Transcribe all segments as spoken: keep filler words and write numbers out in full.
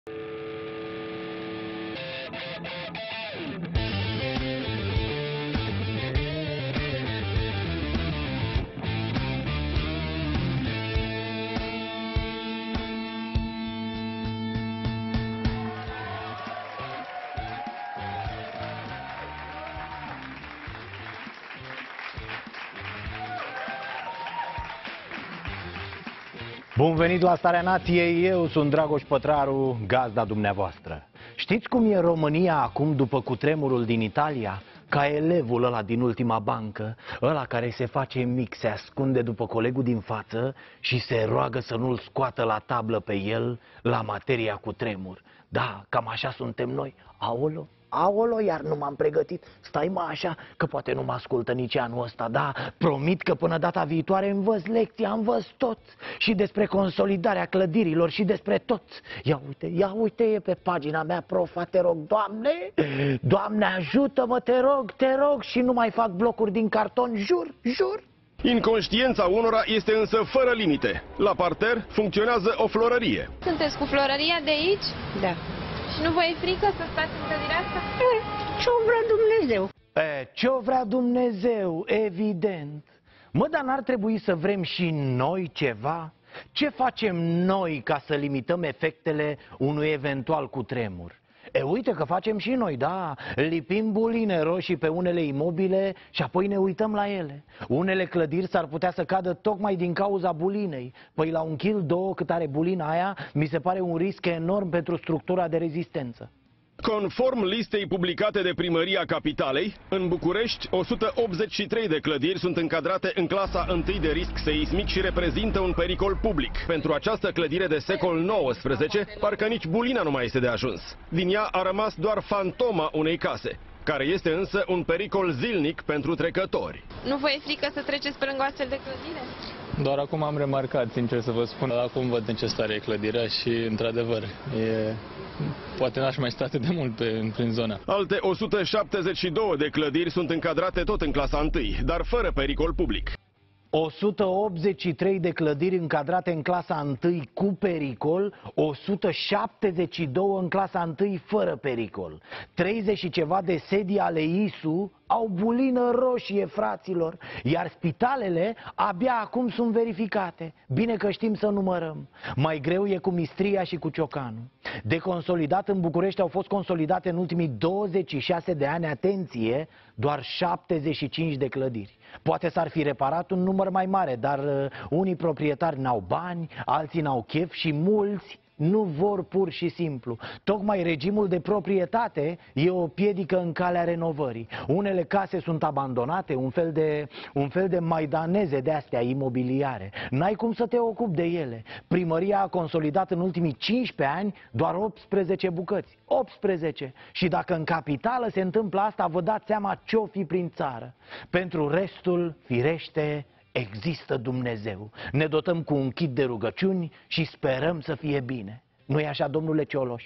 Bun venit la Starea Nației, eu sunt Dragoș Pătraru, gazda dumneavoastră. Știți cum e România acum după cutremurul din Italia? Ca elevul ăla din ultima bancă, ăla care se face mic, se ascunde după colegul din față și se roagă să nu-l scoată la tablă pe el la materia cutremur. Da, cam așa suntem noi. Aolo, aolo, iar nu m-am pregătit. Stai mă așa, că poate nu mă ascultă nici anul ăsta, da? Promit că până data viitoare învăț lecția, învăț tot. Și despre consolidarea clădirilor și despre tot. Ia uite, ia uite, e pe pagina mea, profa, te rog, Doamne, Doamne ajută-mă, te rog, te rog, și nu mai fac blocuri din carton, jur, jur. Inconștiența unora este însă fără limite. La parter funcționează o florărie. Sunteți cu florăria de aici? Da. Și nu vă e frică să stați în clădirea asta? Ce-o vrea Dumnezeu? E, ce-o vrea Dumnezeu, evident. Mă, dar n-ar trebui să vrem și noi ceva? Ce facem noi ca să limităm efectele unui eventual cutremur? E, uite că facem și noi, da, lipim buline roșii pe unele imobile și apoi ne uităm la ele. Unele clădiri s-ar putea să cadă tocmai din cauza bulinei. Păi la un kil, două cât are bulina aia, mi se pare un risc enorm pentru structura de rezistență. Conform listei publicate de Primăria Capitalei, în București, o sută optzeci și trei de clădiri sunt încadrate în clasa întâi de risc seismic și reprezintă un pericol public. Pentru această clădire de secol nouăsprezece, parcă nici bulina nu mai este de ajuns. Din ea a rămas doar fantoma unei case, care este însă un pericol zilnic pentru trecători. Nu vă e frică să treceți pe lângă o astfel de clădire? Doar acum am remarcat, sincer să vă spun, acum văd în ce stare e clădirea și, într-adevăr, e... poate n-aș mai sta atât de mult pe, prin zona. Alte o sută șaptezeci și două de clădiri sunt încadrate tot în clasa întâi, dar fără pericol public. o sută optzeci și trei de clădiri încadrate în clasa întâi cu pericol, o sută șaptezeci și două în clasa întâi fără pericol. treizeci și ceva de sedii ale I S U au bulină roșie, fraților, iar spitalele abia acum sunt verificate. Bine că știm să numărăm. Mai greu e cu Mistria și cu Ciocanu. De consolidat în București au fost consolidate în ultimii douăzeci și șase de ani, atenție, doar șaptezeci și cinci de clădiri. Poate s-ar fi reparat un număr mai mare, dar uh, unii proprietari n-au bani, alții n-au chef și mulți nu vor pur și simplu. Tocmai regimul de proprietate e o piedică în calea renovării. Unele case sunt abandonate, un fel de, un fel de maidaneze de astea imobiliare. N-ai cum să te ocupi de ele. Primăria a consolidat în ultimii cincisprezece ani doar optsprezece bucăți. optsprezece. Și dacă în capitală se întâmplă asta, vă dați seama ce-o fi prin țară. Pentru restul, firește, există Dumnezeu. Ne dotăm cu un kit de rugăciuni și sperăm să fie bine. Nu-i așa, domnule Cioloș?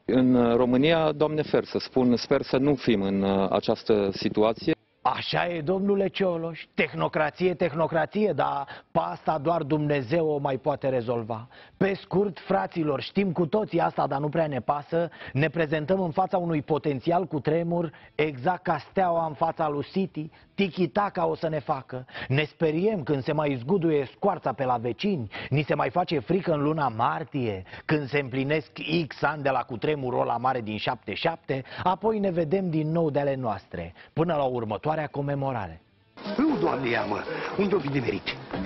În România, Doamne fer să spun, sper să nu fim în această situație. Așa e, domnule Cioloș, tehnocrație, tehnocrație, dar pe asta doar Dumnezeu o mai poate rezolva. Pe scurt, fraților, știm cu toții asta, dar nu prea ne pasă, ne prezentăm în fața unui potențial cutremur, exact ca Steaua în fața lui City, tiki-taka o să ne facă. Ne speriem când se mai zguduie scoarța pe la vecini, ni se mai face frică în luna martie, când se împlinesc X ani de la cutremurul ăla mare din șaptezeci și șapte, apoi ne vedem din nou de ale noastre, până la următoarea comemorare. Nu, Doamne, ia-mă, unde-o fi nimerit?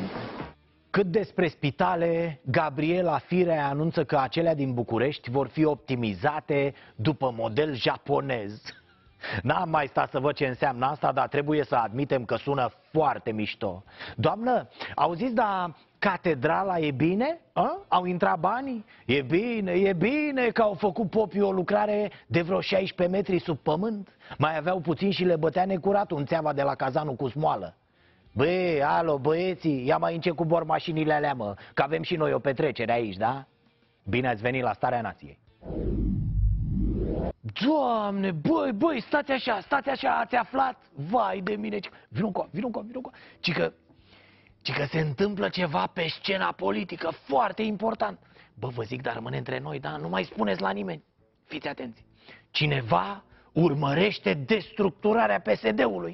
Cât despre spitale, Gabriela Firea anunță că acelea din București vor fi optimizate după model japonez. N-am mai stat să văd ce înseamnă asta, dar trebuie să admitem că sună foarte mișto. Doamnă, auziți, dar catedrala e bine? A? Au intrat banii? E bine, e bine că au făcut popii o lucrare de vreo șaisprezece metri sub pământ. Mai aveau puțin și le bătea necurat un țeava de la cazanul cu smoală. Băi, alo, băieții, ia mai încet cu bor mașinile alea, mă, că avem și noi o petrecere aici, da? Bine ați venit la Starea Nației. Doamne, băi, băi, stați așa, stați așa, ați aflat? Vai de mine, vino încoa, vino încoa, vino încoa. Ci că, ci că se întâmplă ceva pe scena politică foarte important. Bă, vă zic, dar rămâne între noi, da? Nu mai spuneți la nimeni. Fiți atenți. Cineva urmărește destructurarea P S D-ului.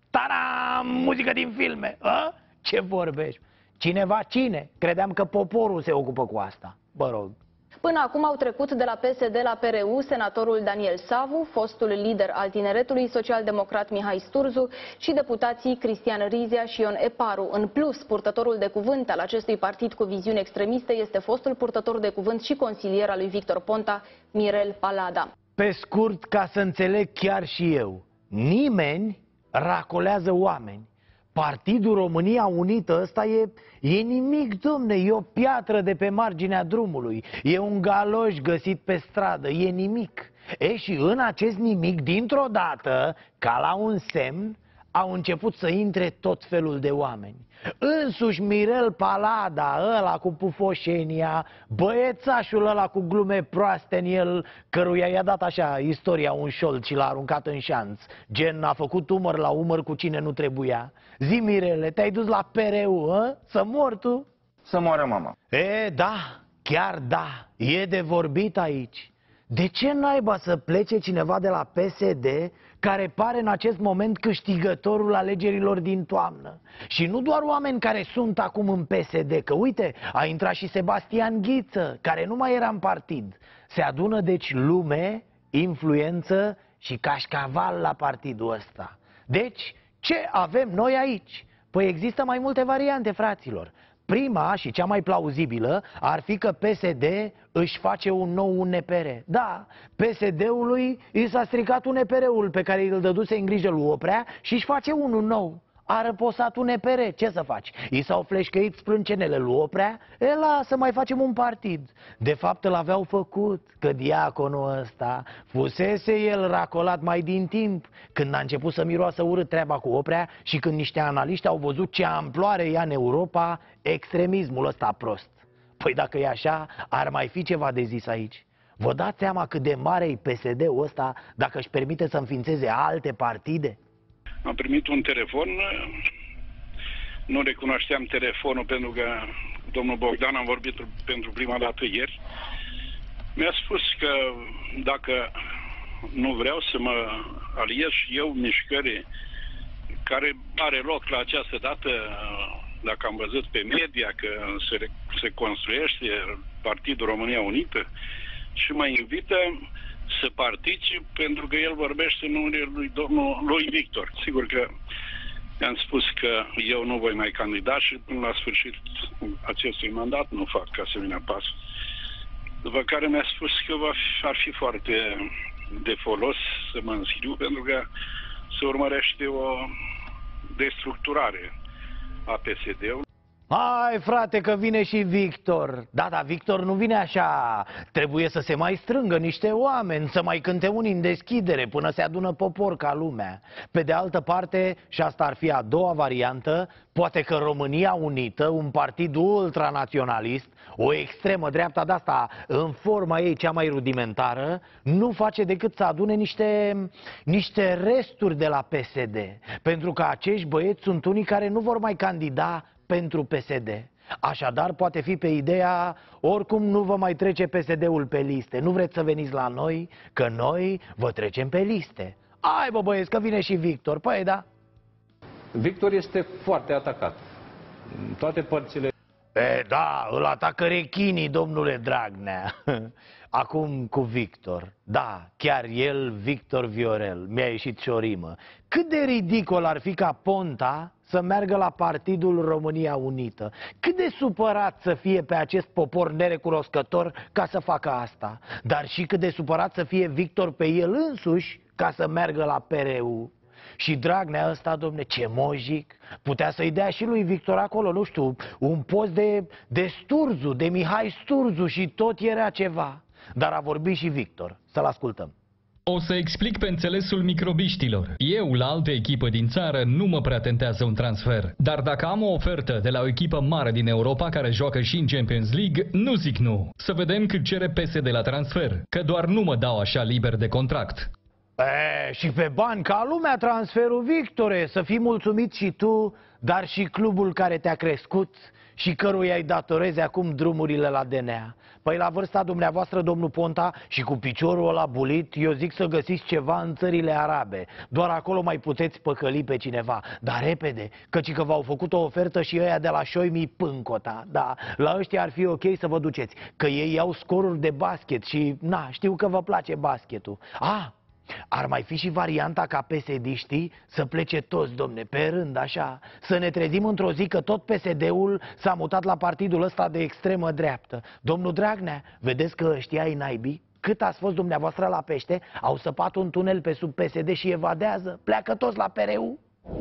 Taram! Muzică din filme. A? Ce vorbești? Cineva cine? Credeam că poporul se ocupă cu asta. Vă rog. Până acum au trecut de la P S D la P R U senatorul Daniel Savu, fostul lider al tineretului social-democrat Mihai Sturzu și deputații Cristian Rizia și Ion Eparu. În plus, purtătorul de cuvânt al acestui partid cu viziuni extremiste este fostul purtător de cuvânt și consilier al lui Victor Ponta, Mirel Palada. Pe scurt, ca să înțeleg chiar și eu, nimeni racolează oameni. Partidul România Unită ăsta e, e nimic, domne, e o piatră de pe marginea drumului, e un galoș găsit pe stradă, e nimic. E, și în acest nimic, dintr-o dată, ca la un semn, au început să intre tot felul de oameni. Însuși Mirel Palada, ăla cu pufoșenia, băiețașul ăla cu glume proaste în el, căruia i-a dat așa istoria un șold și l-a aruncat în șanț. Gen, a făcut umăr la umăr cu cine nu trebuia. Zi, Mirele, te-ai dus la P R U, a? Să mor tu? Să moară mama. E, da, chiar da, e de vorbit aici. De ce naiba să plece cineva de la P S D care pare în acest moment câștigătorul alegerilor din toamnă? Și nu doar oameni care sunt acum în P S D, că uite, a intrat și Sebastian Ghiță, care nu mai era în partid. Se adună deci lume, influență și cașcaval la partidul ăsta. Deci, ce avem noi aici? Păi există mai multe variante, fraților. Prima și cea mai plauzibilă ar fi că P S D își face un nou U N P R. Da, P S D-ului i s-a stricat U N P R-ul pe care îl dăduse în grijă lui Oprea și își face unul nou. A răposat U N P R, ce să faci? I s-au fleșcăit sprâncenele lui Oprea, e, lasă, mai facem un partid. De fapt îl aveau făcut, că diaconul ăsta fusese el racolat mai din timp, când a început să miroasă urât treaba cu Oprea și când niște analiști au văzut ce amploare ia în Europa extremismul ăsta prost. Păi dacă e așa, ar mai fi ceva de zis aici. Vă dați seama cât de mare e P S D-ul ăsta dacă își permite să înființeze alte partide? Am primit un telefon, nu recunoșteam telefonul pentru că domnul Bogdan, am vorbit pentru prima dată ieri, mi-a spus că dacă nu vreau să mă aliez și eu mișcării care are loc la această dată, dacă am văzut pe media că se, se construiește Partidul România Unită și mă invită să particip pentru că el vorbește în numele lui domnul lui Victor. Sigur că i-am spus că eu nu voi mai candida și până la sfârșit acestui mandat nu fac asemenea pas. După care mi-a spus că va fi, ar fi foarte de folos să mă înscriu pentru că se urmărește o destructurare a P S D-ului. Hai, frate, că vine și Victor. Da, da, Victor nu vine așa. Trebuie să se mai strângă niște oameni, să mai cânte unii în deschidere până se adună popor ca lumea. Pe de altă parte, și asta ar fi a doua variantă, poate că România Unită, un partid ultranaționalist, o extremă dreapta de-asta în forma ei cea mai rudimentară, nu face decât să adune niște, niște resturi de la P S D. Pentru că acești băieți sunt unii care nu vor mai candida pentru P S D. Așadar, poate fi pe ideea, oricum nu vă mai trece P S D-ul pe liste. Nu vreți să veniți la noi, că noi vă trecem pe liste. Hai, bă, băieți, că vine și Victor. Păi, da. Victor este foarte atacat. În toate părțile. E, da, îl atacă rechinii, domnule Dragnea. Acum cu Victor. Da, chiar el, Victor Viorel. Mi-a ieșit și o rimă. Cât de ridicol ar fi ca Ponta să meargă la Partidul România Unită. Cât de supărat să fie pe acest popor nerecunoscător ca să facă asta. Dar și cât de supărat să fie Victor pe el însuși ca să meargă la P R U. Și Dragnea ăsta, domne, ce mojic. Putea să-i dea și lui Victor acolo, nu știu, un post de, de Sturzu, de Mihai Sturzu și tot era ceva. Dar a vorbit și Victor. Să-l ascultăm. O să explic pe înțelesul microbiștilor. Eu, la altă echipă din țară, nu mă prea tentează un transfer. Dar dacă am o ofertă de la o echipă mare din Europa care joacă și în Champions League, nu zic nu. Să vedem cât cere P S D la transfer, că doar nu mă dau așa liber de contract. E, și pe bani ca lumea transferul, Victore, să fii mulțumit și tu, dar și clubul care te-a crescut și căruia îi datorezi acum drumurile la D N A. Păi la vârsta dumneavoastră, domnul Ponta, și cu piciorul ăla bulit, eu zic să găsiți ceva în țările arabe. Doar acolo mai puteți păcăli pe cineva. Dar repede, căci că v-au făcut o ofertă și ăia de la Șoimii Pâncota. Da, la ăștia ar fi ok să vă duceți, că ei iau scoruri de basket și, na, știu că vă place basketul. Ah, ar mai fi și varianta ca P S D-știi să plece toți, domne, pe rând, așa. Să ne trezim într-o zi că tot P S D-ul s-a mutat la partidul ăsta de extremă dreaptă. Domnul Dragnea, vedeți că ăștia ai naibii? Cât ați fost dumneavoastră la pește, au săpat un tunel pe sub P S D și evadează. Pleacă toți la P R U.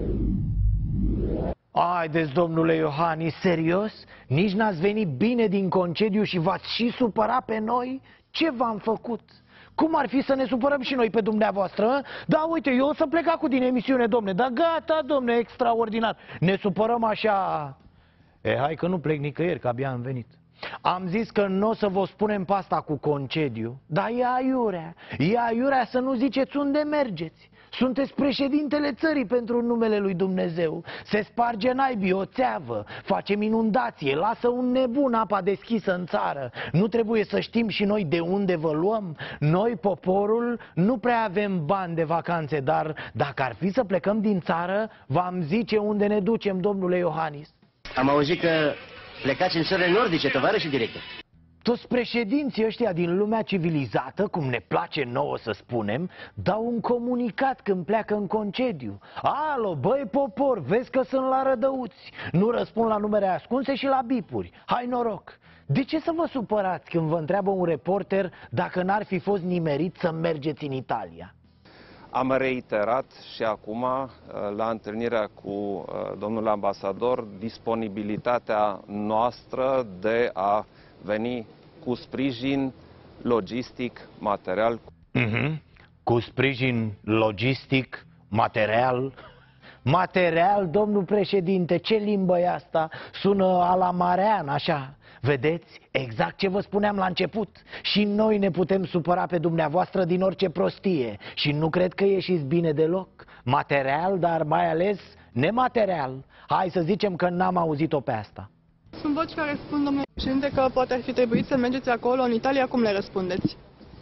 Haideți, domnule Iohannis, serios? Nici n-ați venit bine din concediu și v-ați și supărat pe noi? Ce v-am făcut? Cum ar fi să ne supărăm și noi pe dumneavoastră? Da, uite, eu o să plec acum din emisiune, domne. Da, gata, domne, extraordinar. Ne supărăm așa. E, hai că nu plec nicăieri, că abia am venit. Am zis că nu o să vă spunem pe asta cu concediu. Dar e aiurea. E aiurea să nu ziceți unde mergeți. Sunteți președintele țării pentru numele lui Dumnezeu. Se sparge naibii o țeavă, facem inundație, lasă un nebun apa deschisă în țară. Nu trebuie să știm și noi de unde vă luăm? Noi, poporul, nu prea avem bani de vacanțe, dar dacă ar fi să plecăm din țară, v-am zice unde ne ducem, domnule Iohannis. Am auzit că plecați în țările nordice, tovarășul director. Toți președinții ăștia din lumea civilizată, cum ne place nouă să spunem, dau un comunicat când pleacă în concediu. Alo, băi popor, vezi că sunt la rădăuți. Nu răspund la numere ascunse și la bipuri. Hai noroc! De ce să vă supărați când vă întreabă un reporter dacă n-ar fi fost nimerit să mergeți în Italia? Am reiterat și acum, la întâlnirea cu domnul ambasador, disponibilitatea noastră de a veni cu sprijin logistic, material. Mm-hmm. Cu sprijin logistic, material. Material, domnul președinte, ce limbă e asta? Sună alamarean, așa. Vedeți? Exact ce vă spuneam la început. Și noi ne putem supăra pe dumneavoastră din orice prostie. Și nu cred că ieșiți bine deloc. Material, dar mai ales nematerial. Hai să zicem că n-am auzit-o pe asta. Sunt voci care spun, domnule președinte, că poate ar fi trebuit să mergeți acolo, în Italia. Cum le răspundeți?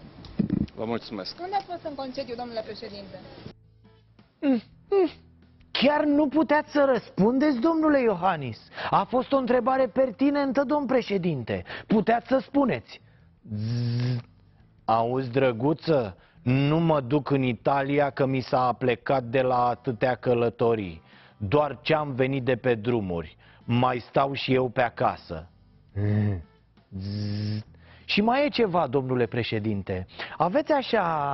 Vă mulțumesc. Unde ați fost în concediu, domnule președinte? Mm, mm. Chiar nu puteți să răspundeți, domnule Iohannis? A fost o întrebare pertinentă, domn președinte. Puteți să spuneți. Zzz. Auzi, drăguță, nu mă duc în Italia că mi s-a plecat de la atâtea călătorii. Doar ce-am venit de pe drumuri. Mai stau și eu pe acasă. Zzz. Și mai e ceva, domnule președinte. Aveți așa...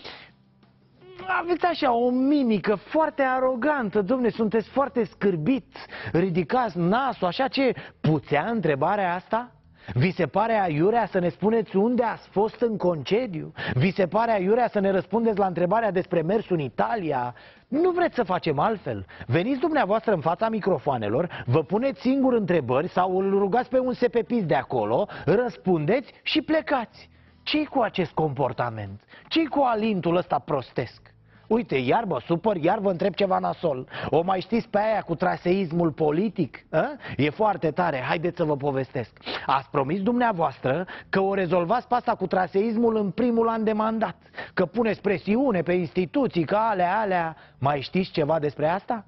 Aveți așa o mimică foarte arogantă, domne, sunteți foarte scârbit, ridicați nasul, așa ce puțea întrebarea asta? Vi se pare aiurea să ne spuneți unde ați fost în concediu? Vi se pare aiurea să ne răspundeți la întrebarea despre mersul în Italia? Nu vreți să facem altfel? Veniți dumneavoastră în fața microfoanelor, vă puneți singur întrebări sau îl rugați pe un sepepist de acolo, răspundeți și plecați. Ce-i cu acest comportament? Ce-i cu alintul ăsta prostesc? Uite, iar mă supăr, iar vă întreb ceva nasol. O mai știți pe aia cu traseismul politic? A? E foarte tare, haideți să vă povestesc. Ați promis dumneavoastră că o rezolvați pe asta cu traseismul în primul an de mandat. Că puneți presiune pe instituții, că alea, alea. Mai știți ceva despre asta?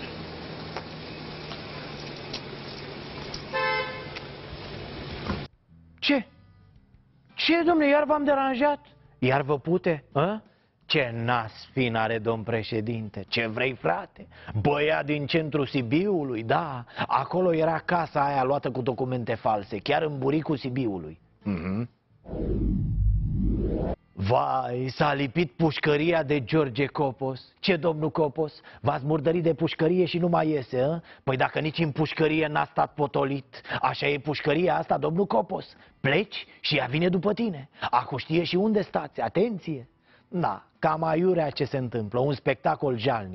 Ce? Ce, domnule, iar v-am deranjat? Iar vă pute? A? Ce nas fin are domn președinte, ce vrei, frate? Băia din centrul Sibiului, da, acolo era casa aia luată cu documente false, chiar în buricul Sibiului. Mm-hmm. Vai, s-a lipit pușcăria de George Copos. Ce, domnul Copos? V-ați murdărit de pușcărie și nu mai iese, a? Păi dacă nici în pușcărie n-a stat potolit. Așa e pușcăria asta, domnul Copos. Pleci și ea vine după tine. Acu știe și unde stați, atenție. Da, cam aiurea ce se întâmplă, un spectacol jalnic.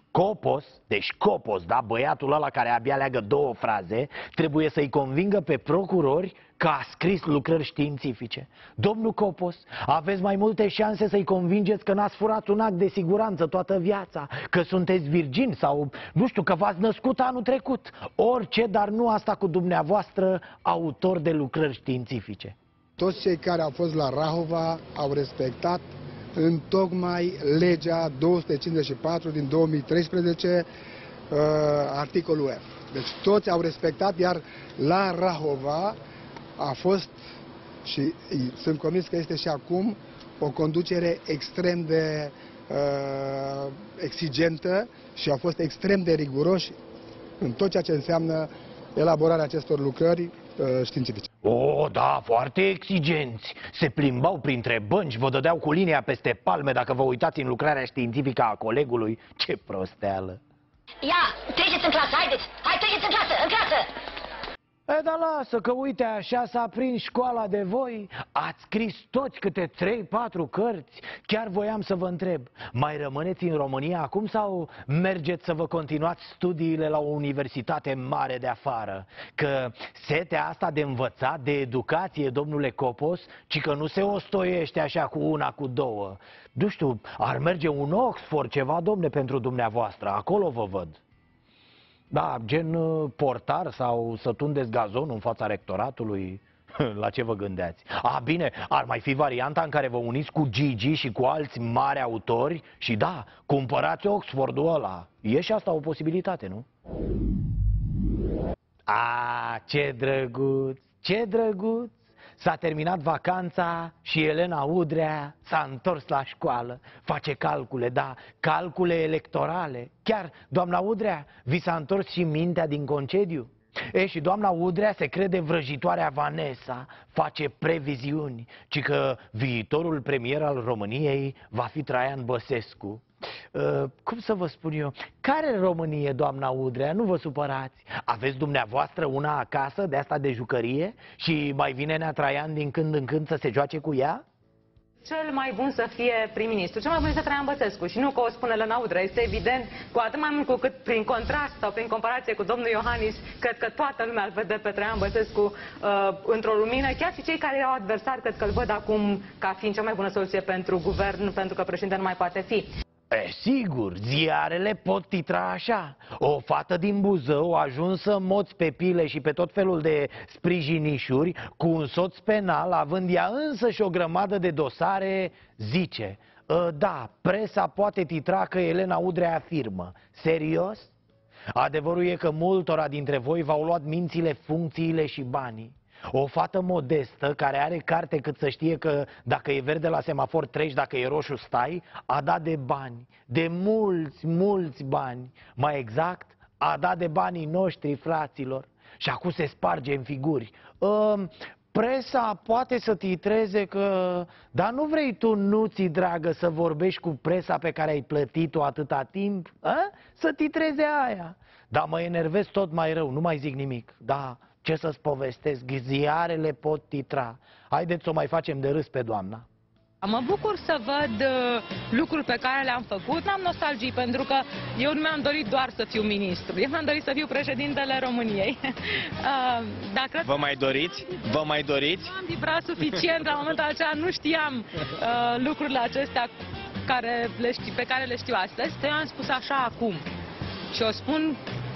Copos, deci Copos, da, băiatul ăla care abia leagă două fraze, trebuie să-i convingă pe procurori că a scris lucrări științifice. Domnul Copos, aveți mai multe șanse să-i convingeți că n-ați furat un act de siguranță toată viața, că sunteți virgini sau, nu știu, că v-ați născut anul trecut. Orice, dar nu asta cu dumneavoastră, autor de lucrări științifice. Toți cei care au fost la Rahova au respectat întocmai legea două sute cincizeci și patru din două mii treisprezece, uh, articolul F. Deci toți au respectat, iar la Rahova a fost, și sunt convins că este și acum, o conducere extrem de uh, exigentă și au fost extrem de riguroși în tot ceea ce înseamnă elaborarea acestor lucrări uh, științifice. O, da, foarte exigenți. Se plimbau printre bănci, vă dădeau cu linia peste palme dacă vă uitați în lucrarea științifică a colegului. Ce prosteală! Ia, treceți în clasă, haideți! Hai, treceți în clasă, în clasă! E, dar lasă că uite așa s-a prins școala de voi. Ați scris toți câte trei patru cărți. Chiar voiam să vă întreb, mai rămâneți în România acum sau mergeți să vă continuați studiile la o universitate mare de afară? Că setea asta de învățat, de educație, domnule Copos, ci că nu se ostoiește așa cu una, cu două. Nu știu, ar merge un Oxford ceva, domne, pentru dumneavoastră, acolo vă văd. Da, gen portar sau să tundeți gazonul în fața rectoratului? La ce vă gândeați? A, bine, ar mai fi varianta în care vă uniți cu Gigi și cu alți mari autori și da, cumpărați Oxfordul ăla. E și asta o posibilitate, nu? A, ce drăguț, ce drăguț! S-a terminat vacanța și Elena Udrea s-a întors la școală. Face calcule, da, calcule electorale. Chiar, doamna Udrea, vi s-a întors și mintea din concediu? E, și doamna Udrea se crede vrăjitoarea Vanessa, face previziuni, ci că viitorul premier al României va fi Traian Băsescu. Uh, cum să vă spun eu? Care Românie, doamna Udrea? Nu vă supărați. Aveți dumneavoastră una acasă de asta de jucărie și mai vine Nea Traian din când în când să se joace cu ea? Cel mai bun să fie prim-ministru, cel mai bun este Traian Băsescu și nu că o spune Elena Udrea, este evident, cu atât mai mult cu cât prin contrast sau prin comparație cu domnul Iohannis, cred că toată lumea îl vede pe Traian Băsescu uh, într-o lumină, chiar și cei care erau adversari, cred că îl văd acum ca fiind cea mai bună soluție pentru guvern, pentru că președintele nu mai poate fi. E, sigur, ziarele pot titra așa. O fată din Buzău a ajuns să moți pe pile și pe tot felul de sprijinișuri cu un soț penal, având ea însăși o grămadă de dosare, zice: da, presa poate titra că Elena Udrea afirmă. Serios? Adevărul e că multora dintre voi v-au luat mințile, funcțiile și banii. O fată modestă, care are carte cât să știe că dacă e verde la semafor treci, dacă e roșu stai, a dat de bani, de mulți, mulți bani. Mai exact, a dat de banii noștri, fraților. Și acum se sparge în figuri. Uh, presa poate să titreze că... Dar nu vrei tu, nuții dragă, să vorbești cu presa pe care ai plătit-o atâta timp? A? Să titreze aia. Dar mă enervez tot mai rău, nu mai zic nimic. Da... Ce să-ți povestesc, ziarele pot titra. Haideți să o mai facem de râs pe doamna. Mă bucur să văd uh, lucruri pe care le-am făcut. N-am nostalgii pentru că eu nu mi-am dorit doar să fiu ministru. Eu mi-am dorit să fiu președintele României. uh, dar cred Vă mai doriți? Vă mai doriți? Nu am vibrat suficient. La momentul acela nu știam uh, lucrurile acestea care le știu, pe care le știu astăzi. Eu am spus așa acum. Și o spun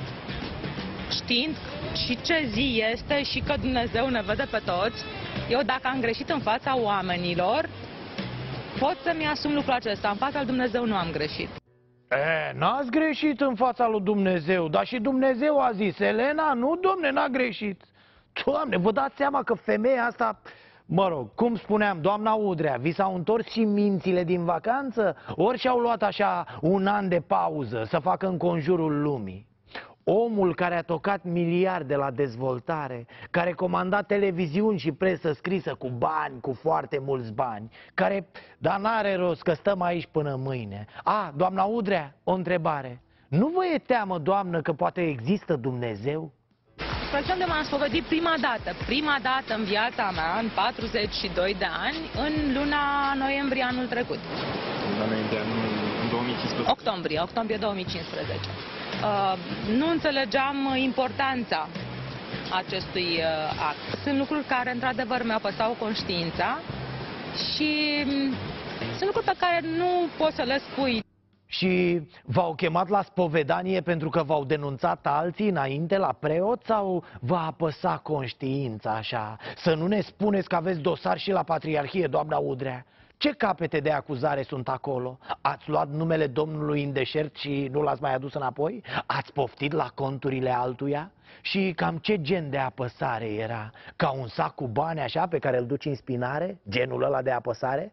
știind și ce zi este și că Dumnezeu ne vede pe toți. Eu, dacă am greșit în fața oamenilor, pot să-mi asum lucrul acesta. În fața lui Dumnezeu nu am greșit. E, n-ați greșit în fața lui Dumnezeu, dar și Dumnezeu a zis: Elena, nu, domne, n-a greșit. Doamne, vă dați seama că femeia asta, mă rog, cum spuneam, doamna Udrea, vi s-au întors și mințile din vacanță? Ori și-au luat așa un an de pauză să facă în conjurul lumii? Omul care a tocat miliarde la dezvoltare, care comanda televiziuni și presă scrisă cu bani, cu foarte mulți bani, care, dar n-are rost că stăm aici până mâine. A, doamna Udrea, o întrebare. Nu vă e teamă, doamnă, că poate există Dumnezeu? Plecăm de m-am spovedit prima dată, prima dată în viața mea, în patruzeci și doi de ani, în luna noiembrie anul trecut. înainte, în două mii cincisprezece. Octombrie, octombrie două mii cincisprezece. Uh, nu înțelegeam importanța acestui uh, act. Sunt lucruri care, într-adevăr, mi-apăsau conștiința și um, sunt lucruri pe care nu poți să le spui. Și v-au chemat la spovedanie pentru că v-au denunțat alții înainte la preot sau v-a apăsat conștiința așa? Să nu ne spuneți că aveți dosar și la Patriarhie, doamna Udrea. Ce capete de acuzare sunt acolo? Ați luat numele Domnului în deșert și nu l-ați mai adus înapoi? Ați poftit la conturile altuia? Și cam ce gen de apăsare era? Ca un sac cu bani așa pe care îl duci în spinare? Genul ăla de apăsare?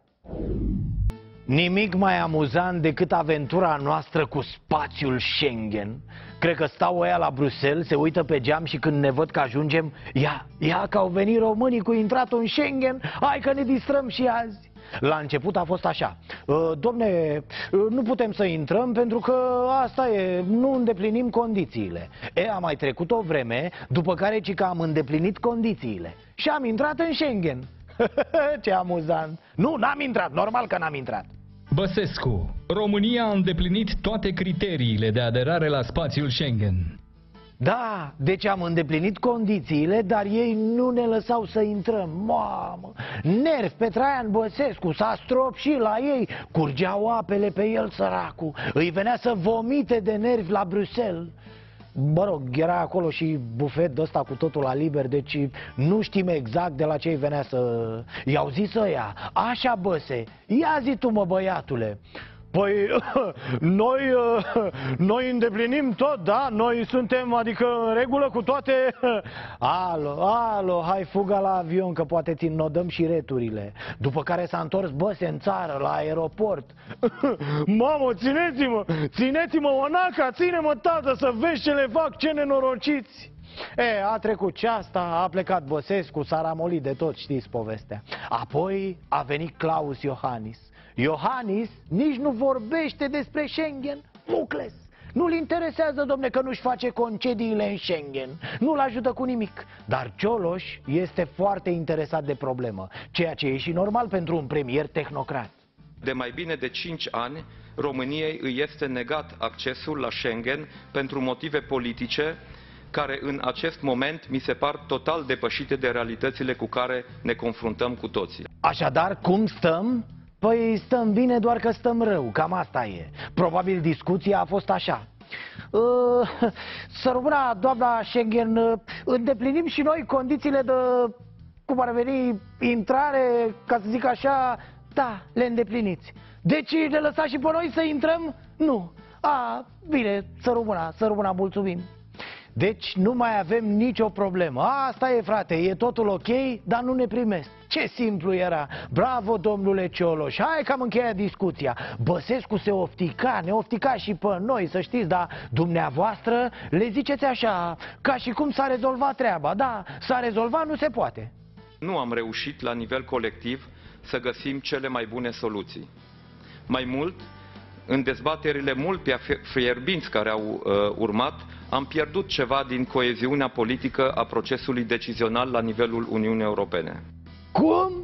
Nimic mai amuzant decât aventura noastră cu spațiul Schengen. Cred că stau ăia la Bruxelles, se uită pe geam și când ne văd că ajungem, ia, ia că au venit românii cu intratul în Schengen, hai că ne distrăm și azi. La început a fost așa: domne, nu putem să intrăm pentru că asta e, nu îndeplinim condițiile. E, a mai trecut o vreme, după care ci că am îndeplinit condițiile și am intrat în Schengen. Ce amuzant! Nu, n-am intrat, normal că n-am intrat. Băsescu, România a îndeplinit toate criteriile de aderare la spațiul Schengen. Da, deci am îndeplinit condițiile, dar ei nu ne lăsau să intrăm. Mamă, nervi pe Traian Băsescu, s-a strop și la ei, curgeau apele pe el săracul, îi venea să vomite de nervi la Bruxelles. Mă rog, era acolo și bufet de ăsta cu totul la liber, deci nu știm exact de la ce îi venea să... I-au zis ăia, așa Băse, ia zi tu mă băiatule. Păi, noi, noi îndeplinim tot, da? Noi suntem, adică, în regulă cu toate... Alo, alo, hai fuga la avion, că poate ți înnodăm și returile. După care s-a întors Băse în țară, la aeroport. Mamă, țineți-mă, țineți-mă, onaca, ține-mă, tată, să vezi ce le fac, ce nenorociți. E, a trecut ceasta, a plecat Băsescu, s-a ramolit de tot, știți povestea. Apoi a venit Klaus Iohannis. Iohannis nici nu vorbește despre Schengen, mucles. Nu-l interesează, domne, că nu-și face concediile în Schengen, nu-l ajută cu nimic. Dar Cioloș este foarte interesat de problemă, ceea ce e și normal pentru un premier tehnocrat. De mai bine de cinci ani, României îi este negat accesul la Schengen pentru motive politice, care în acest moment mi se par total depășite de realitățile cu care ne confruntăm cu toții. Așadar, cum stăm? Păi stăm bine, doar că stăm rău, cam asta e. Probabil discuția a fost așa: uh, să rămână, doamna Schengen, uh, îndeplinim și noi condițiile de, cum ar veni, intrare, ca să zic așa. Da, le îndepliniți. Deci ne lăsați și pe noi să intrăm? Nu. A, bine, să rămână, să rămână, mulțumim. Deci nu mai avem nicio problemă. Asta e, frate, e totul ok, dar nu ne primesc. Ce simplu era. Bravo, domnule Cioloș. Hai că am încheiat discuția. Băsescu se oftica, ne oftica și pe noi, să știți, dar dumneavoastră le ziceți așa, ca și cum s-a rezolvat treaba. Da, s-a rezolvat, nu se poate. Nu am reușit la nivel colectiv să găsim cele mai bune soluții. Mai mult, în dezbaterile mult prea fierbinți care au uh, urmat, am pierdut ceva din coeziunea politică a procesului decizional la nivelul Uniunii Europene. Cum?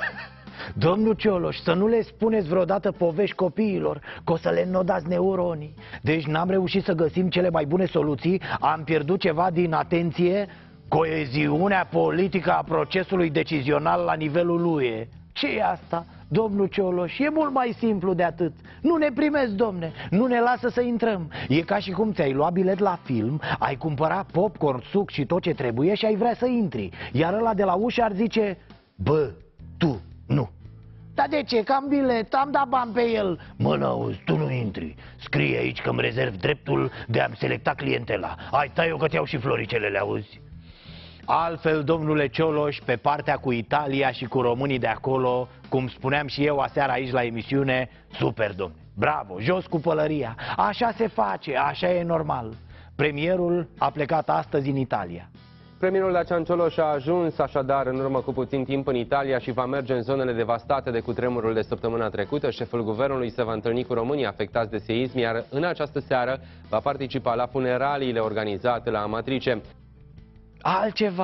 Domnul Cioloș, să nu le spuneți vreodată povești copiilor, că o să le înnodați neuronii. Deci n-am reușit să găsim cele mai bune soluții, am pierdut ceva din, atenție, coeziunea politică a procesului decizional la nivelul U E. Ce e asta, domnul Cioloș? E mult mai simplu de atât. Nu ne primesc, domne, nu ne lasă să intrăm. E ca și cum ți-ai luat bilet la film, ai cumpărat popcorn, suc și tot ce trebuie și ai vrea să intri. Iar ăla de la ușă ar zice: bă, tu, nu. Dar de ce? Că am bilet, am dat bani pe el. Mă, n-auzi, tu nu intri. Scrie aici că îmi rezerv dreptul de a-mi selecta clientela. Hai, tai eu că te iau și floricelele, auzi? Altfel, domnule Cioloș, pe partea cu Italia și cu românii de acolo, cum spuneam și eu aseară aici la emisiune, super, domne. Bravo, jos cu pălăria. Așa se face, așa e normal. Premierul a plecat astăzi în Italia. Premierul Dacian Cioloș a ajuns așadar în urmă cu puțin timp în Italia și va merge în zonele devastate de cutremurul de săptămâna trecută. Șeful guvernului se va întâlni cu românii afectați de seism, iar în această seară va participa la funeraliile organizate la Amatrice. Altceva,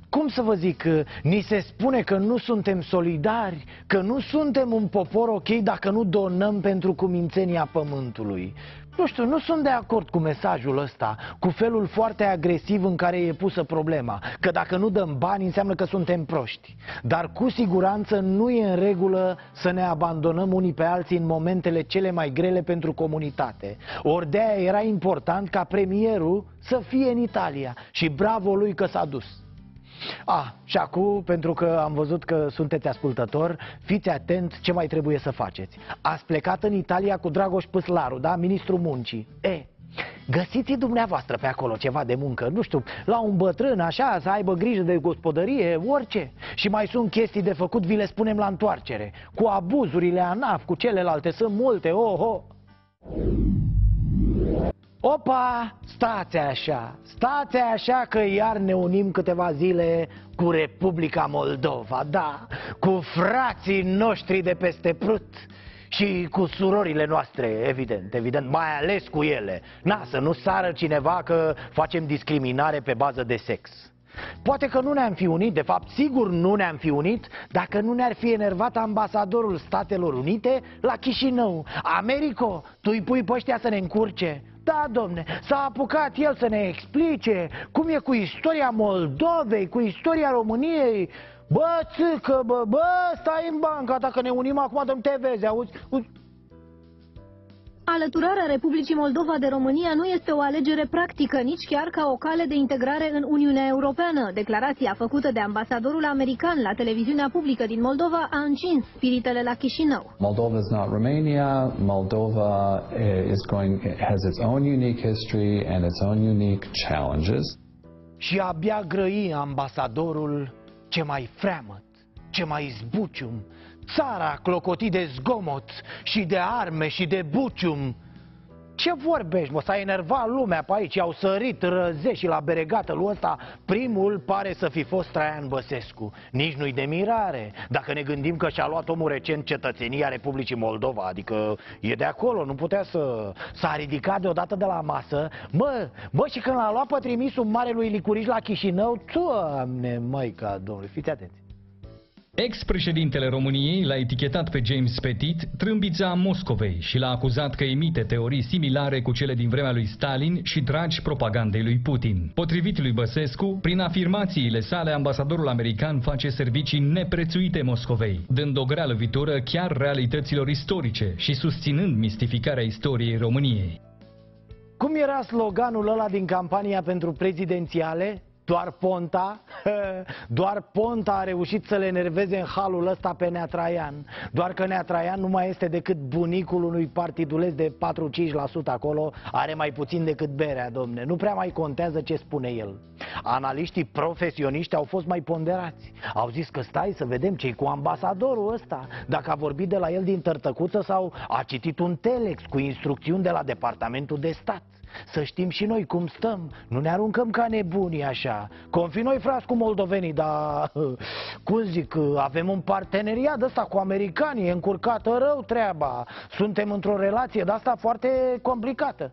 cum să vă zic, ni se spune că nu suntem solidari, că nu suntem un popor ok dacă nu donăm pentru cumințenia pământului. Nu știu, nu sunt de acord cu mesajul ăsta, cu felul foarte agresiv în care e pusă problema, că dacă nu dăm bani înseamnă că suntem proști. Dar cu siguranță nu e în regulă să ne abandonăm unii pe alții în momentele cele mai grele pentru comunitate. Ori de-aia era important ca premierul să fie în Italia și bravo lui că s-a dus. Ah, și acum, pentru că am văzut că sunteți ascultător, fiți atent ce mai trebuie să faceți. Ați plecat în Italia cu Dragoș Păslaru, da? Ministrul Muncii. E, găsiți dumneavoastră pe acolo ceva de muncă, nu știu, la un bătrân așa, să aibă grijă de gospodărie, orice. Și mai sunt chestii de făcut, vi le spunem la întoarcere. Cu abuzurile ANAF, cu celelalte, sunt multe, oho. Opa, stați așa, stați așa că iar ne unim câteva zile cu Republica Moldova, da, cu frații noștri de peste Prut și cu surorile noastre, evident, evident, mai ales cu ele. Na, să nu sară cineva că facem discriminare pe bază de sex. Poate că nu ne-am fi unit, de fapt sigur nu ne-am fi unit dacă nu ne-ar fi enervat ambasadorul Statelor Unite la Chișinău. Americo, tu îi pui pe ăștia să ne încurce? Da, domne, s-a apucat el să ne explice cum e cu istoria Moldovei, cu istoria României. Bă, țâcă, bă, bă, stai în banca, dacă ne unim acum dăm te vezi, auzi? Alăturarea Republicii Moldova de România nu este o alegere practică, nici chiar ca o cale de integrare în Uniunea Europeană. Declarația făcută de ambasadorul american la televiziunea publică din Moldova a încins spiritele la Chișinău. Moldova is not Romania. Moldova is going has its own unique history and its own unique challenges. Și abia grăi ambasadorul ce mai freamăt, ce mai zbucium. Țara clocotit de zgomot și de arme și de bucium. Ce vorbești, mă, s-a enervat lumea pe aici, au sărit răzești la beregatălul ăsta. Primul pare să fi fost Traian Băsescu. Nici nu-i de mirare, dacă ne gândim că și-a luat omul recent cetățenia Republicii Moldova. Adică e de acolo, nu putea să... S-a ridicat deodată de la masă. Mă, bă, și când l-a luat pe trimisul marelui Licurici la Chișinău, Doamne, măica Domnului, fiți atenți. Ex-președintele României l-a etichetat pe James Petit trâmbița Moscovei și l-a acuzat că emite teorii similare cu cele din vremea lui Stalin și tragi propagandei lui Putin. Potrivit lui Băsescu, prin afirmațiile sale, ambasadorul american face servicii neprețuite Moscovei, dând o grea lovitură chiar realităților istorice și susținând mistificarea istoriei României. Cum era sloganul ăla din campania pentru prezidențiale? Doar Ponta, doar Ponta a reușit să le enerveze în halul ăsta pe Nea Traian. Doar că Nea Traian nu mai este decât bunicul unui partiduleț de patru-cinci la sută acolo, are mai puțin decât berea, domne. Nu prea mai contează ce spune el. Analiștii profesioniști au fost mai ponderați. Au zis că stai să vedem ce-i cu ambasadorul ăsta, dacă a vorbit de la el din tărtăcuță sau a citit un telex cu instrucțiuni de la Departamentul de Stat. Să știm și noi cum stăm, nu ne aruncăm ca nebunii așa. Confi noi, frați, cu moldovenii, dar, cum zic, avem un parteneriat ăsta cu americanii, e încurcată rău treaba. Suntem într-o relație de asta foarte complicată.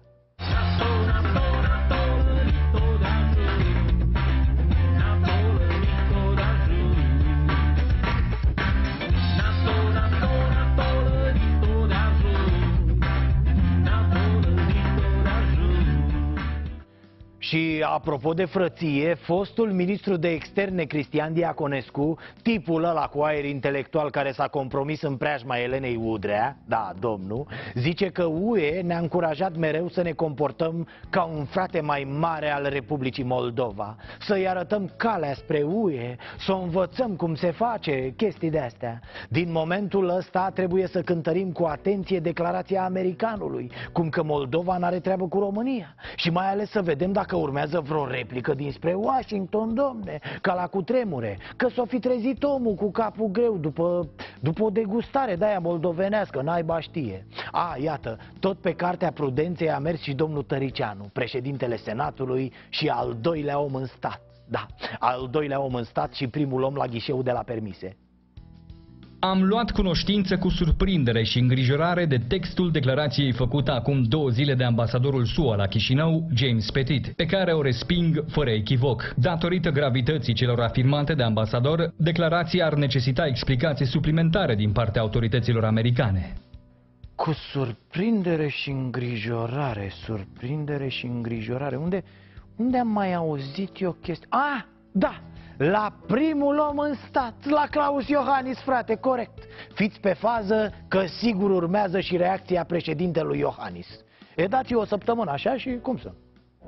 Și apropo de frăție, fostul ministru de externe Cristian Diaconescu, tipul ăla cu aer intelectual care s-a compromis în preajma Elenei Udrea, da, domnul, zice că U E ne-a încurajat mereu să ne comportăm ca un frate mai mare al Republicii Moldova, să-i arătăm calea spre U E, să o învățăm cum se face, chestii de-astea. Din momentul ăsta trebuie să cântărim cu atenție declarația americanului, cum că Moldova n-are treabă cu România și mai ales să vedem dacă urmează vreo replică dinspre Washington, domne, ca la cutremure, că s-o fi trezit omul cu capul greu după, după o degustare de-aia moldovenească, naiba știe. A, iată, tot pe cartea prudenței a mers și domnul Tăricianu, președintele Senatului și al doilea om în stat. Da, al doilea om în stat și primul om la ghișeul de la permise. Am luat cunoștință cu surprindere și îngrijorare de textul declarației făcută acum două zile de ambasadorul S U A la Chișinău, James Petit, pe care o resping fără echivoc. Datorită gravității celor afirmate de ambasador, declarația ar necesita explicații suplimentare din partea autorităților americane. Cu surprindere și îngrijorare, surprindere și îngrijorare. Unde, unde am mai auzit eu chestii? Ah, da! La primul om în stat, la Klaus Iohannis, frate, corect. Fiți pe fază că sigur urmează și reacția președintelui Iohannis. E, dați o săptămână așa și cum să?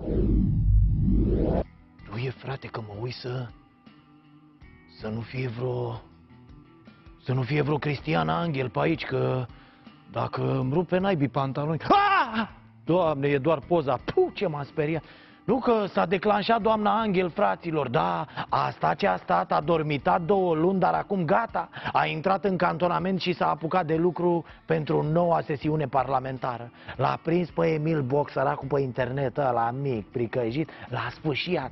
Nu e, frate, că mă uit să... Să nu fie vreo... Să nu fie vreo Cristiana Anghel pe aici, că... Dacă îmi rupe naibii pantaloni... Ah! Doamne, e doar poza. Puh, ce m-a speriat. Nu că s-a declanșat doamna Anghel, fraților, da, a stat ce a stat, a dormitat două luni, dar acum gata, a intrat în cantonament și s-a apucat de lucru pentru noua sesiune parlamentară. L-a prins pe Emil Boc, săracul pe internet, ăla mic, pricăjit, l-a sfâșiat.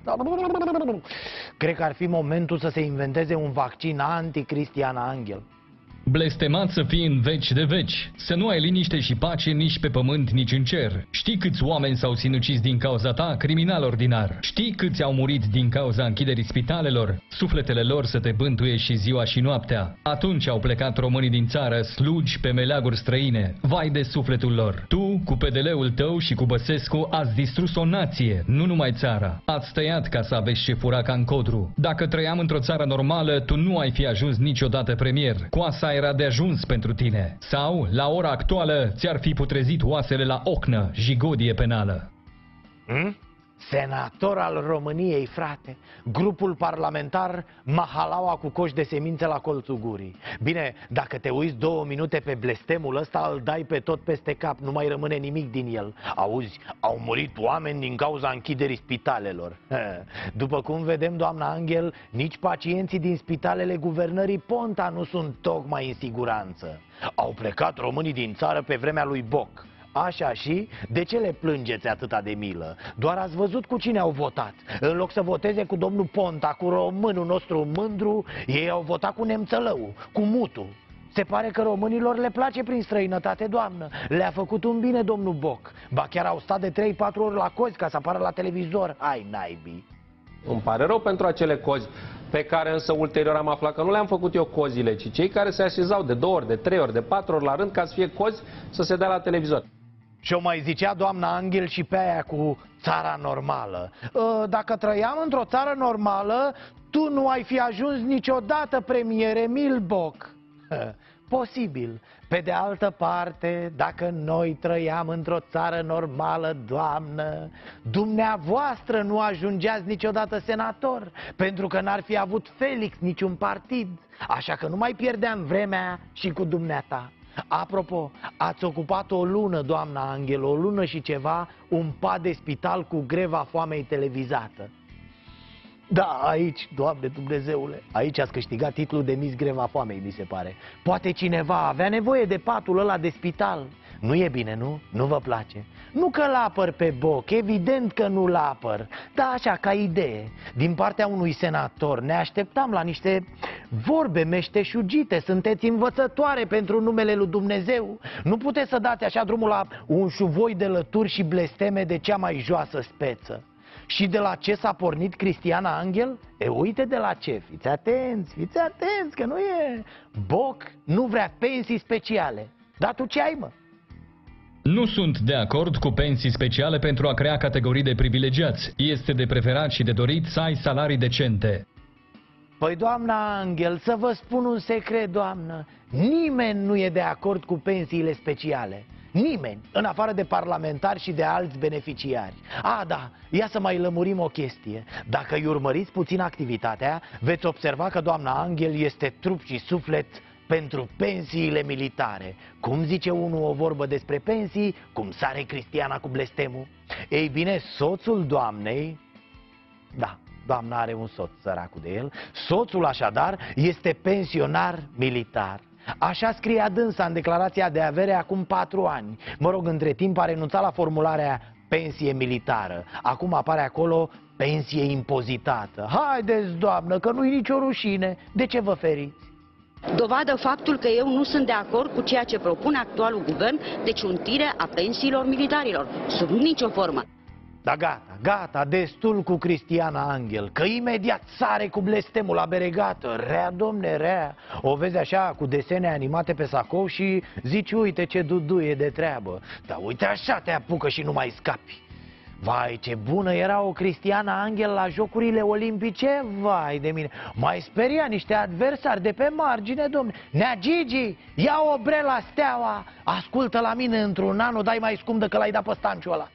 Cred că ar fi momentul să se inventeze un vaccin anti-Cristiana Anghel. Blestemat să fii în veci de veci, să nu ai liniște și pace nici pe pământ, nici în cer. Știi câți oameni s-au sinucis din cauza ta, criminal ordinar? Știi câți au murit din cauza închiderii spitalelor? Sufletele lor să te bântuie și ziua și noaptea. Atunci au plecat românii din țară, slugi pe meleaguri străine. Vai de sufletul lor! Tu, cu P D L-ul tău și cu Băsescu, ați distrus o nație, nu numai țara. Ați tăiat ca să aveți ce fura ca în codru. Dacă trăiam într-o țară normală, tu nu ai fi ajuns niciodată premier. Coasa era de ajuns pentru tine. Sau, la ora actuală, ți-ar fi putrezit oasele la ocnă, jigodie penală. Hmm? Senator al României, frate. Grupul parlamentar Mahalaua cu coș de semințe la colțul gurii. Bine, dacă te uiți două minute pe blestemul ăsta, îl dai pe tot peste cap, nu mai rămâne nimic din el. Auzi, au murit oameni din cauza închiderii spitalelor. După cum vedem, doamna Anghel, nici pacienții din spitalele guvernării Ponta nu sunt tocmai în siguranță. Au plecat românii din țară pe vremea lui Boc. Așa și? De ce le plângeți atâta de milă? Doar ați văzut cu cine au votat. În loc să voteze cu domnul Ponta, cu românul nostru mândru, ei au votat cu nemțălău, cu Mutu. Se pare că românilor le place prin străinătate, doamnă. Le-a făcut un bine domnul Boc. Ba chiar au stat de trei patru ori la cozi ca să apară la televizor. Ai naibii. Îmi pare rău pentru acele cozi, pe care însă ulterior am aflat că nu le-am făcut eu cozile, ci cei care se așezau de două ori, de trei ori, de patru ori la rând ca să fie cozi să se dea la televizor. Și-o mai zicea doamna Anghel și pe aia cu țara normală. Dacă trăiam într-o țară normală, tu nu ai fi ajuns niciodată premier Emil Boc. Posibil. Pe de altă parte, dacă noi trăiam într-o țară normală, doamnă, dumneavoastră nu ajungeați niciodată senator, pentru că n-ar fi avut Felix niciun partid. Așa că nu mai pierdeam vremea și cu dumneata. Apropo, ați ocupat o lună, doamna Anghel, o lună și ceva, un pat de spital cu greva foamei televizată. Da, aici, Doamne Dumnezeule, aici ați câștigat titlul de Miss Greva Foamei, mi se pare. Poate cineva avea nevoie de patul ăla de spital. Nu e bine, nu? Nu vă place? Nu că l-apăr pe Boc, evident că nu l-apăr. Da, așa, ca idee. Din partea unui senator ne așteptam la niște vorbe meșteșugite. Sunteți învățătoare pentru numele lui Dumnezeu. Nu puteți să dați așa drumul la un șuvoi de lături și blesteme de cea mai joasă speță. Și de la ce s-a pornit Cristiana Anghel? E, uite de la ce, fiți atenți, fiți atenți, că nu e... Boc nu vrea pensii speciale. Dar tu ce ai, mă? Nu sunt de acord cu pensii speciale pentru a crea categorii de privilegiați. Este de preferat și de dorit să ai salarii decente. Păi, doamna Anghel, să vă spun un secret, doamnă. Nimeni nu e de acord cu pensiile speciale. Nimeni, în afară de parlamentari și de alți beneficiari. A, da, ia să mai lămurim o chestie. Dacă îi urmăriți puțin activitatea, veți observa că doamna Anghel este trup și suflet pentru pensiile militare. Cum zice unul o vorbă despre pensii, cum sare Cristiana cu blestemul. Ei bine, soțul doamnei, da, doamna are un soț, săracul de el, soțul așadar este pensionar militar. Așa scria dânsa în declarația de avere acum patru ani. Mă rog, între timp a renunțat la formularea pensie militară. Acum apare acolo pensie impozitată. Haideți, doamnă, că nu-i nicio rușine. De ce vă feriți? Dovadă faptul că eu nu sunt de acord cu ceea ce propune actualul guvern de ciuntire a pensiilor militarilor, sub nicio formă. Da, gata, gata, destul cu Cristiana Anghel, că imediat sare cu blestemul la beregată. Rea, domne, rea. O vezi așa, cu desene animate pe sacou și zici, uite ce duduie de treabă. Dar uite așa te apucă și nu mai scapi. Vai, ce bună era o Cristiana Anghel la Jocurile Olimpice, vai de mine. Mai speria niște adversari de pe margine, domne. Nea Gigi, ia o bre la Steaua, ascultă la mine într-un an, o dai mai scump decât l-ai dat pe stanciul ăla.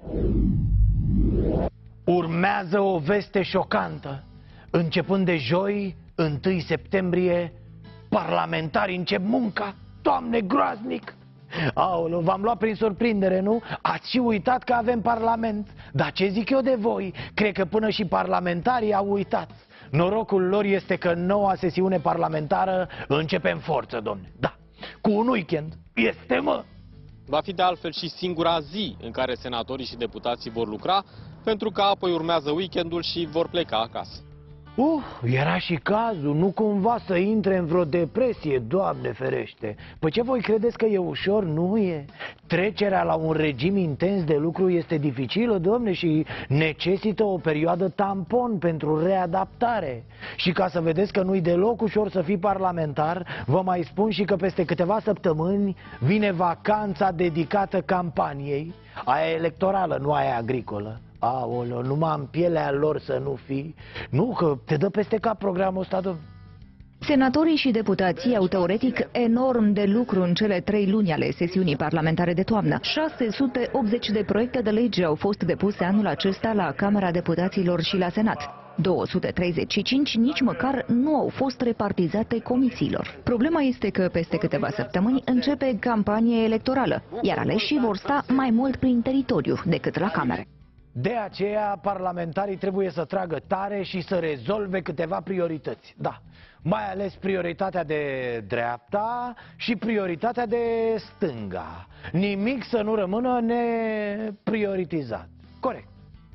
Urmează o veste șocantă. Începând de joi, întâi septembrie, parlamentarii încep munca. Doamne, groaznic! Aoleu, v-am luat prin surprindere, nu? Ați și uitat că avem parlament. Dar ce zic eu de voi? Cred că până și parlamentarii au uitat. Norocul lor este că noua sesiune parlamentară începe în forță, domne. Da, cu un weekend. Este, mă! Va fi de altfel și singura zi în care senatorii și deputații vor lucra, pentru că apoi urmează weekendul și vor pleca acasă. Uh, era și cazul, nu cumva să intre în vreo depresie, Doamne ferește. Păi ce voi credeți că e ușor? Nu e. Trecerea la un regim intens de lucru este dificilă, domne, și necesită o perioadă tampon pentru readaptare. Și ca să vedeți că nu-i deloc ușor să fii parlamentar, vă mai spun și că peste câteva săptămâni vine vacanța dedicată campaniei, aia electorală, nu aia agricolă. Aoleo, numai în pielea lor să nu fii. Nu, că te dă peste cap programul ăsta, domn. Senatorii și deputații au teoretic enorm de lucru în cele trei luni ale sesiunii parlamentare de toamnă. șase sute optzeci de proiecte de lege au fost depuse anul acesta la Camera Deputaților și la Senat. două sute treizeci și cinci nici măcar nu au fost repartizate comisiilor. Problema este că peste câteva săptămâni începe campanie electorală, iar aleșii vor sta mai mult prin teritoriu decât la camere. De aceea, parlamentarii trebuie să tragă tare și să rezolve câteva priorități. Da, mai ales prioritatea de dreapta și prioritatea de stânga. Nimic să nu rămână neprioritizat. Corect.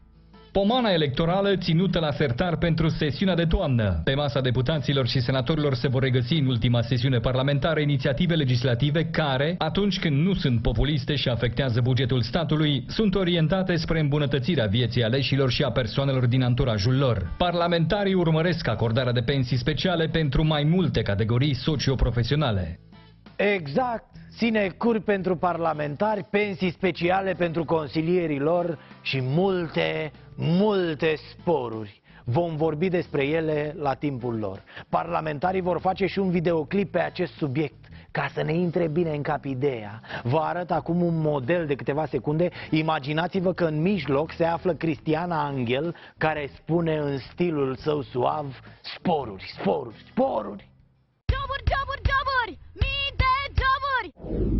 Pomana electorală ținută la sertar pentru sesiunea de toamnă. Pe masa deputaților și senatorilor se vor regăsi în ultima sesiune parlamentară inițiative legislative care, atunci când nu sunt populiste și afectează bugetul statului, sunt orientate spre îmbunătățirea vieții aleșilor și a persoanelor din anturajul lor. Parlamentarii urmăresc acordarea de pensii speciale pentru mai multe categorii socioprofesionale. Exact! Sinecuri pentru parlamentari, pensii speciale pentru consilierii lor și multe, multe sporuri. Vom vorbi despre ele la timpul lor. Parlamentarii vor face și un videoclip pe acest subiect, ca să ne intre bine în cap ideea. Vă arăt acum un model de câteva secunde. Imaginați-vă că în mijloc se află Cristiana Anghel, care spune în stilul său suav: sporuri, sporuri, sporuri. Joburi, joburi, joburi! Mii de joburi!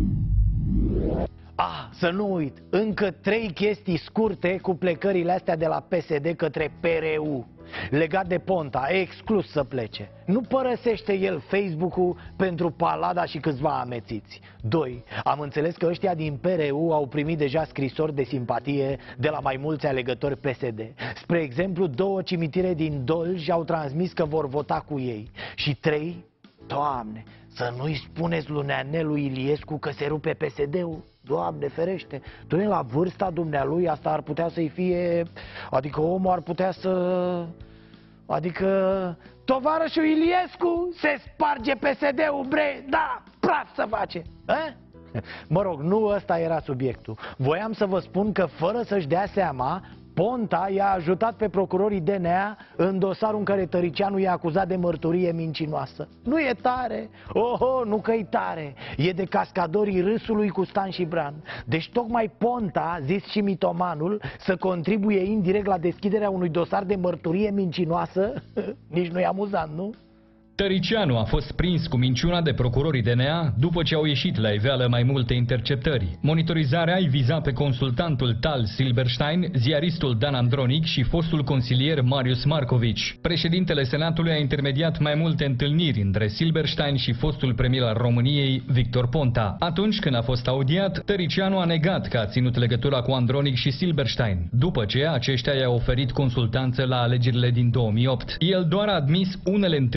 Ah, să nu uit, încă trei chestii scurte cu plecările astea de la P S D către P R U. Legat de Ponta, e exclus să plece. Nu părăsește el Facebook-ul pentru Palada și câțiva amețiți. Doi. Am înțeles că ăștia din P R U au primit deja scrisori de simpatie de la mai mulți alegători P S D. Spre exemplu, două cimitire din Dolj au transmis că vor vota cu ei. Și trei. Doamne, să nu-i spuneți lui Neanelu Iliescu că se rupe P S D-ul. Doamne ferește, doamne, la vârsta dumnealui asta ar putea să-i fie... Adică omul ar putea să... Adică... Tovarășul Iliescu se sparge P S D-ul, bre, da, praf să face. A? Mă rog, nu ăsta era subiectul. Voiam să vă spun că fără să-și dea seama, Ponta i-a ajutat pe procurorii D N A în dosarul în care Tăricianu i-a acuzat de mărturie mincinoasă. Nu e tare? Oho, nu că e tare. E de cascadorii râsului cu Stan și Bran. Deci tocmai Ponta, zis și mitomanul, să contribuie indirect la deschiderea unui dosar de mărturie mincinoasă. Nici nu e amuzant, nu? Tăricianu a fost prins cu minciuna de procurorii D N A după ce au ieșit la iveală mai multe interceptări. Monitorizarea îi viza pe consultantul Tal Silberstein, ziaristul Dan Andronic și fostul consilier Marius Marcovici. Președintele Senatului a intermediat mai multe întâlniri între Silberstein și fostul premier al României, Victor Ponta. Atunci când a fost audiat, Tăricianu a negat că a ținut legătura cu Andronic și Silberstein, după ce aceștia i-au oferit consultanță la alegerile din două mii opt. El doar a admis unele întâlniri spre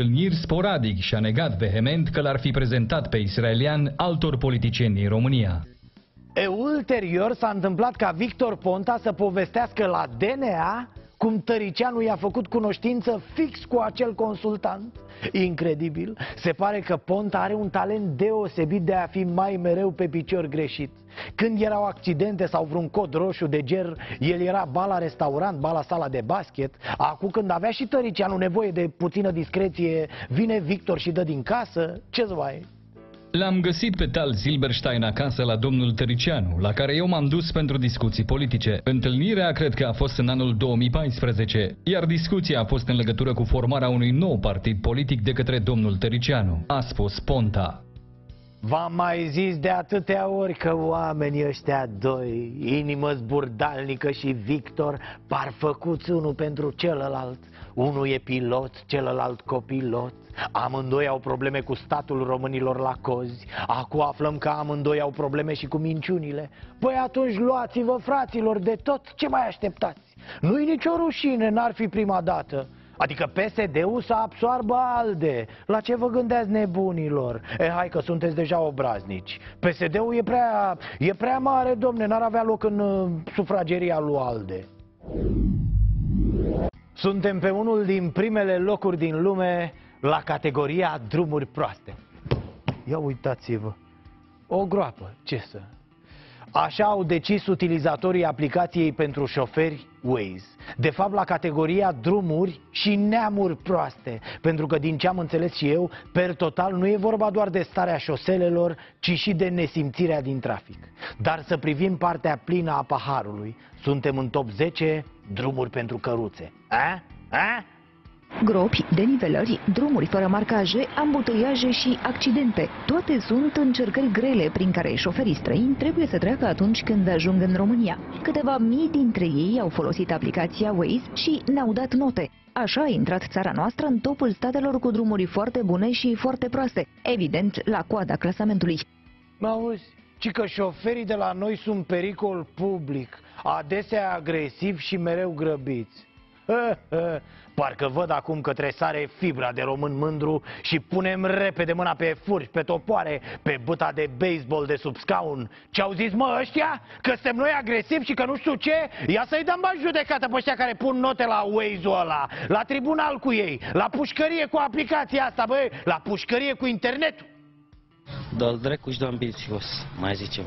sporadic și a negat vehement că l-ar fi prezentat pe israelian altor politicieni din România. E, ulterior s-a întâmplat ca Victor Ponta să povestească la D N A cum Tăricianu i-a făcut cunoștință fix cu acel consultant. Incredibil. Se pare că Ponta are un talent deosebit de a fi mai mereu pe picior greșit. Când erau accidente sau vreun cod roșu de ger, el era ba la restaurant, ba la sala de basket. Acum când avea și Tăricianu nevoie de puțină discreție, vine Victor și dă din casă. Ce-ți mai... L-am găsit pe Tal Silberstein acasă la domnul Tăricianu, la care eu m-am dus pentru discuții politice. Întâlnirea cred că a fost în anul două mii paisprezece, iar discuția a fost în legătură cu formarea unui nou partid politic de către domnul Tăricianu, a spus Ponta. V-am mai zis de atâtea ori că oamenii ăștia doi, inimă zburdalnică și Victor, par făcuți unul pentru celălalt. Unul e pilot, celălalt copilot. Amândoi au probleme cu statul românilor la cozi. Acum aflăm că amândoi au probleme și cu minciunile. Păi atunci luați-vă, fraților, de tot. Ce mai așteptați? Nu-i nicio rușine, n-ar fi prima dată. Adică P S D-ul să absoarbă ALDE. La ce vă gândeați, nebunilor? E, hai că sunteți deja obraznici. P S D-ul e prea, e prea mare, domne, n-ar avea loc în uh, sufrageria lui ALDE. Suntem pe unul din primele locuri din lume la categoria drumuri proaste. Ia uitați-vă. O groapă, ce să... Așa au decis utilizatorii aplicației pentru șoferi Waze. De fapt, la categoria drumuri și neamuri proaste. Pentru că, din ce am înțeles și eu, per total nu e vorba doar de starea șoselelor, ci și de nesimțirea din trafic. Dar să privim partea plină a paharului. Suntem în top zece drumuri pentru căruțe. A? A? Gropi, denivelări, drumuri fără marcaje, ambuteiaje și accidente. Toate sunt încercări grele prin care șoferii străini trebuie să treacă atunci când ajung în România. Câteva mii dintre ei au folosit aplicația Waze și ne-au dat note. Așa a intrat țara noastră în topul statelor cu drumuri foarte bune și foarte proaste. Evident, la coada clasamentului. Mă auzi? Ci că șoferii de la noi sunt pericol public, adesea agresivi și mereu grăbiți. Parcă văd acum că tresare fibra de român mândru și punem repede mâna pe furci, pe topoare, pe băta de baseball de sub scaun. Ce-au zis, mă, ăștia? Că suntem noi agresivi și că nu știu ce? Ia să-i dăm bani judecată pe ăștia care pun note la Waze-ul ăla, la tribunal cu ei, la pușcărie cu aplicația asta, băi, la pușcărie cu internetul. Dă-l drecu și dă-mi jos, mai zicem.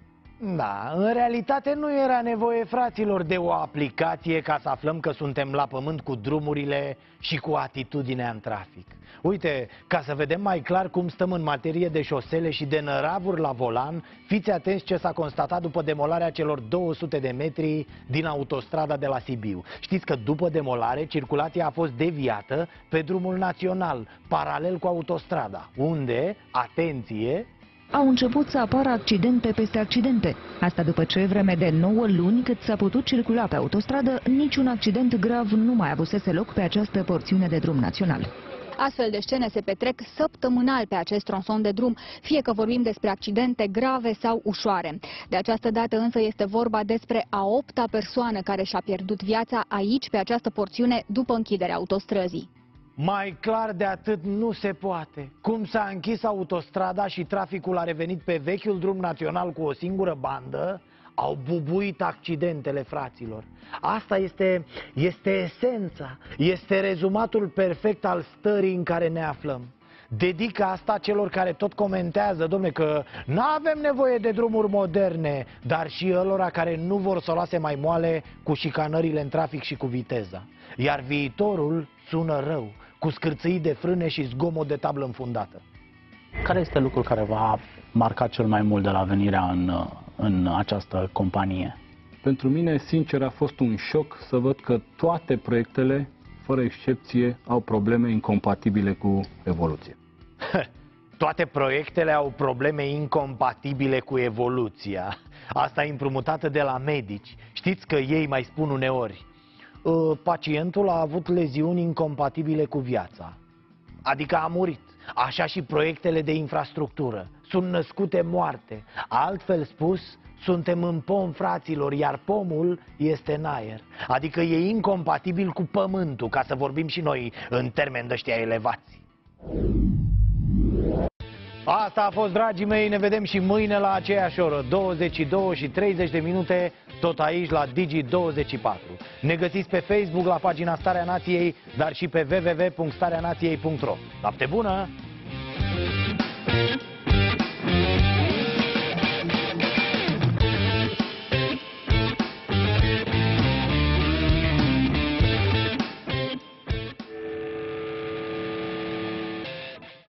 Da, în realitate nu era nevoie, fraților, de o aplicație ca să aflăm că suntem la pământ cu drumurile și cu atitudinea în trafic. Uite, ca să vedem mai clar cum stăm în materie de șosele și de năravuri la volan, fiți atenți ce s-a constatat după demolarea celor două sute de metri din autostrada de la Sibiu. Știți că după demolare circulația a fost deviată pe drumul național, paralel cu autostrada, unde, atenție, au început să apară accidente peste accidente. Asta după ce vreme de nouă luni cât s-a putut circula pe autostradă, niciun accident grav nu mai avusese loc pe această porțiune de drum național. Astfel de scene se petrec săptămânal pe acest tronson de drum, fie că vorbim despre accidente grave sau ușoare. De această dată însă este vorba despre a opta persoană care și-a pierdut viața aici, pe această porțiune, după închiderea autostrăzii. Mai clar de atât nu se poate. Cum s-a închis autostrada și traficul a revenit pe vechiul drum național cu o singură bandă, au bubuit accidentele, fraților. Asta este, este esența, este rezumatul perfect al stării în care ne aflăm. Dedic asta celor care tot comentează, domne, că nu avem nevoie de drumuri moderne, dar și ălora care nu vor să o lase mai moale cu șicanările în trafic și cu viteza. Iar viitorul sună rău, cu scârțâi de frâne și zgomot de tablă înfundată. Care este lucrul care v-a marcat cel mai mult de la venirea în, în această companie? Pentru mine, sincer, a fost un șoc să văd că toate proiectele, fără excepție, au probleme incompatibile cu evoluția. Toate proiectele au probleme incompatibile cu evoluția. Asta e împrumutată de la medici. Știți că ei mai spun uneori: pacientul a avut leziuni incompatibile cu viața, adică a murit. Așa și proiectele de infrastructură sunt născute moarte. Altfel spus, suntem în pom, fraților, iar pomul este în aer. Adică e incompatibil cu pământul, ca să vorbim și noi în termeni de ăștia elevați. Asta a fost, dragii mei, ne vedem și mâine la aceeași oră, douăzeci și două și treizeci de minute, tot aici la Digi douăzeci și patru. Ne găsiți pe Facebook la pagina Starea Nației, dar și pe w w w punct starea nației punct ro. Noapte bună!